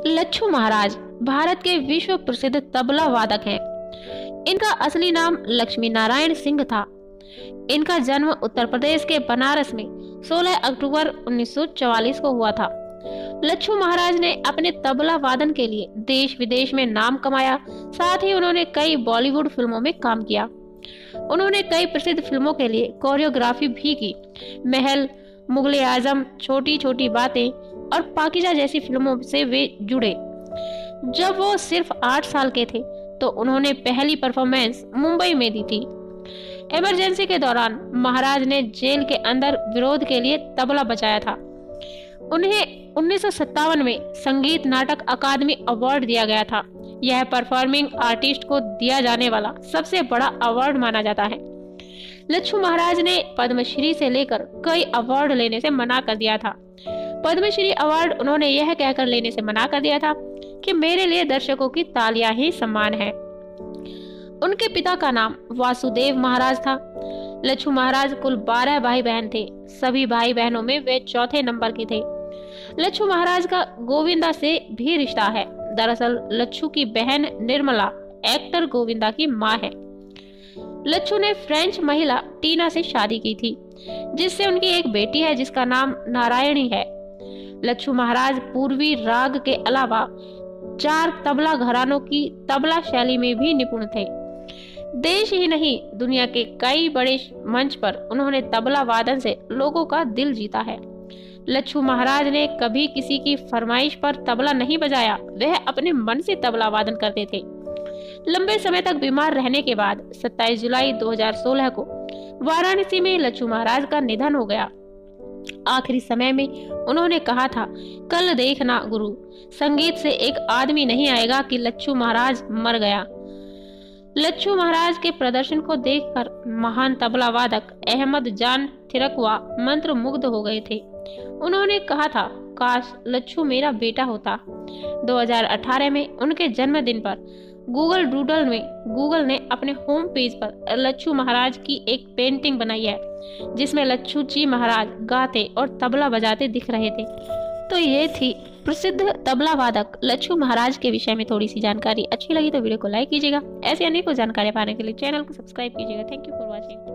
लच्छू महाराज भारत के विश्व प्रसिद्ध तबला वादक हैं। इनका असली नाम लक्ष्मी नारायण सिंह था। इनका जन्म उत्तर प्रदेश के बनारस में 16 अक्टूबर 1944 को हुआ था। लच्छू महाराज ने अपने तबला वादन के लिए देश विदेश में नाम कमाया। साथ ही उन्होंने कई बॉलीवुड फिल्मों में काम किया। उन्होंने कई प्रसिद्ध फिल्मों के लिए कोरियोग्राफी भी की। महल, मुगले आजम, छोटी छोटी बातें और पाकीज़ा जैसी फिल्मों से वे जुड़े। जब वो सिर्फ 8 साल के थे तो उन्होंने पहली परफॉर्मेंस मुंबई में दी थी। इमरजेंसी के दौरान महाराज ने जेल के अंदर विरोध के लिए तबला बजाया था। उन्हें 1957 में संगीत नाटक अकादमी अवार्ड दिया गया था। यह परफॉर्मिंग आर्टिस्ट को दिया जाने वाला सबसे बड़ा अवार्ड माना जाता है। लच्छू महाराज ने पद्मश्री से लेकर कई अवार्ड लेने से मना कर दिया था। पद्मश्री अवार्ड उन्होंने यह कहकर लेने से मना कर दिया था कि मेरे लिए दर्शकों की तालियां ही सम्मान है। उनके पिता का नाम वासुदेव महाराज था। लच्छू महाराज कुल 12 भाई बहन थे। सभी भाई बहनों में वे चौथे नंबर के थे। लच्छू महाराज का गोविंदा से भी रिश्ता है। दरअसल लच्छू की बहन निर्मला एक्टर गोविंदा की मां है। लच्छू ने फ्रेंच महिला टीना से शादी की थी, जिससे उनकी एक बेटी है जिसका नाम नारायणी है। लच्छू महाराज पूर्वी राग के अलावा 4 तबला घरानों की तबला शैली में भी निपुण थे। देश ही नहीं, दुनिया के कई बड़े मंच पर उन्होंने तबला वादन से लोगों का दिल जीता है। लच्छू महाराज ने कभी किसी की फरमाइश पर तबला नहीं बजाया। वह अपने मन से तबला वादन करते थे। लंबे समय तक बीमार रहने के बाद 27 जुलाई 2016 को वाराणसी में लच्छू महाराज का निधन हो गया। आखिरी समय में उन्होंने कहा था, कल देखना गुरु, संगीत से एक आदमी नहीं आएगा कि लच्छू महाराज मर गया। लच्छू महाराज के प्रदर्शन को देखकर महान तबला वादक अहमद जान थिरकवा मंत्र मुग्ध हो गए थे। उन्होंने कहा था, काश लच्छू मेरा बेटा होता। 2018 में उनके जन्मदिन पर गूगल डूडल में गूगल ने अपने होम पेज पर लच्छू महाराज की एक पेंटिंग बनाई है, जिसमें लच्छू जी महाराज गाते और तबला बजाते दिख रहे थे। तो ये थी प्रसिद्ध तबला वादक लच्छू महाराज के विषय में थोड़ी सी जानकारी। अच्छी लगी तो वीडियो को लाइक कीजिएगा। ऐसे अनेकों जानकारी पाने के लिए चैनल को सब्सक्राइब कीजिएगा। Thank you for watching.